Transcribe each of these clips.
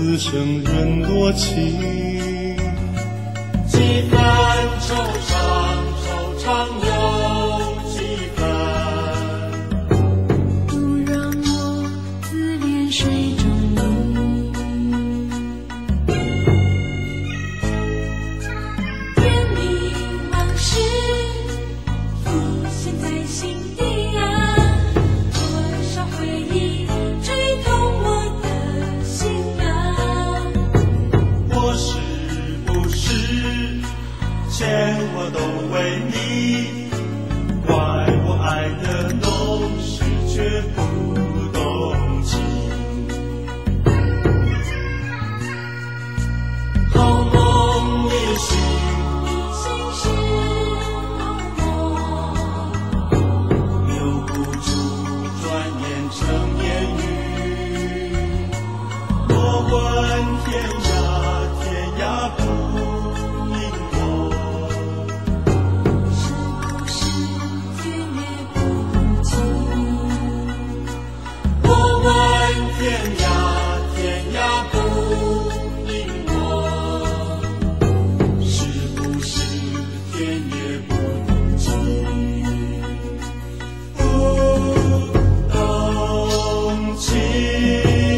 此生人多情。 几番惆怅，惆怅又几番。 不让我自恋水中游。天明往事浮现在心底啊，多少回忆吹痛我的心啊。 我是不是牵我都为你，怪我爱的浓时却不动情。好梦一醒， 心事茫茫， 留不住，转眼成烟雨。我问天涯，天涯不应我。 是不是天也不情？ 我问天涯，天涯不应我。是不是天也不动情？不动情。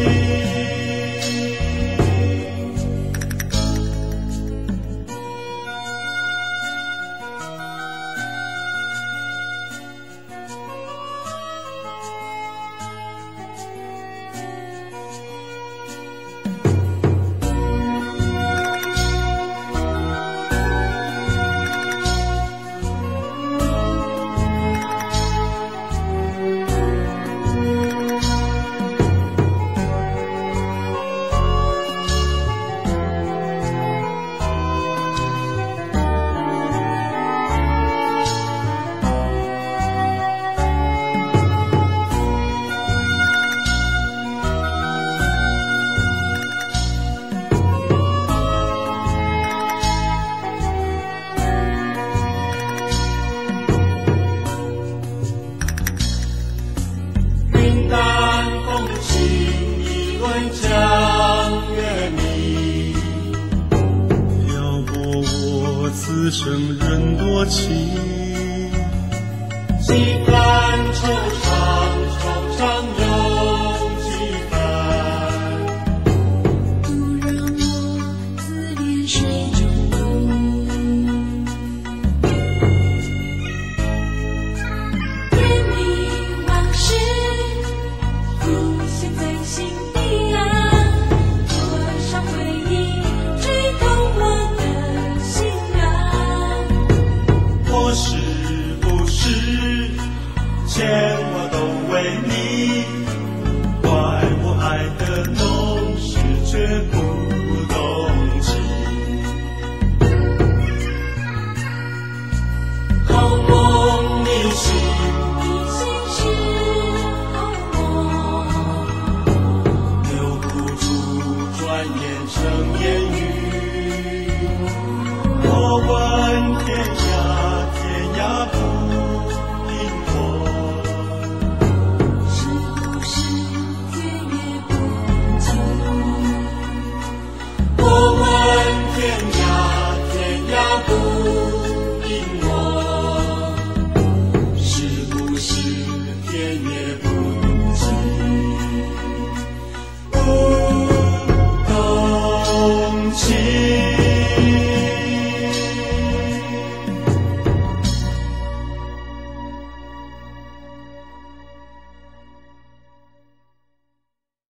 云淡风轻，一轮江月明。 撩拨我此生人多情。 几番惆怅。